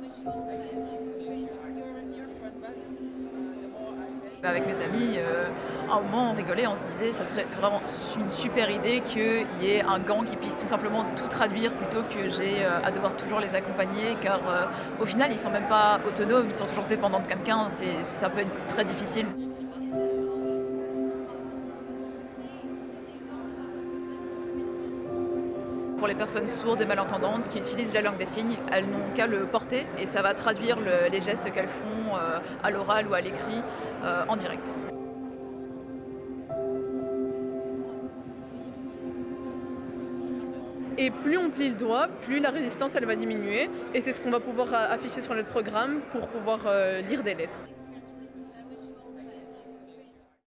Avec mes amis, à un moment on rigolait, on se disait ça serait vraiment une super idée qu'il y ait un gant qui puisse tout simplement tout traduire plutôt que j'ai à devoir toujours les accompagner car au final ils sont même pas autonomes, ils sont toujours dépendants de quelqu'un, ça peut être très difficile. Pour les personnes sourdes et malentendantes qui utilisent la langue des signes, elles n'ont qu'à le porter et ça va traduire les gestes qu'elles font à l'oral ou à l'écrit en direct. Et plus on plie le doigt, plus la résistance elle va diminuer. Et c'est ce qu'on va pouvoir afficher sur notre programme pour pouvoir lire des lettres.